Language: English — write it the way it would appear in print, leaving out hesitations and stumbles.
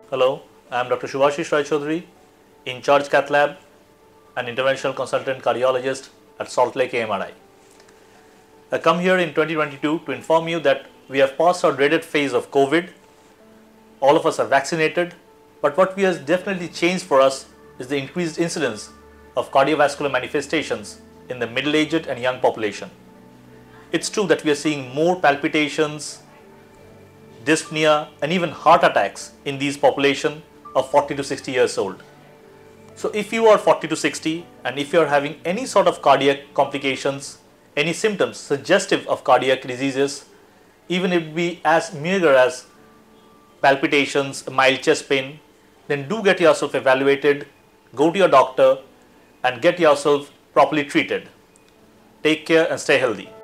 Hello, I am Dr. Shubhashish Rai Chaudhary, in charge Cath Lab and interventional consultant cardiologist at Salt Lake AMRI. I come here in 2022 to inform you that we have passed our dreaded phase of COVID. All of us are vaccinated, but what has definitely changed for us is the increased incidence of cardiovascular manifestations in the middle-aged and young population. It's true that we are seeing more palpitations, dyspnea, and even heart attacks in these population of 40 to 60 years old. So if you are 40 to 60 and if you are having any sort of cardiac complications, any symptoms suggestive of cardiac diseases, even if it be as meager as palpitations, mild chest pain, then do get yourself evaluated, go to your doctor and get yourself properly treated. Take care and stay healthy.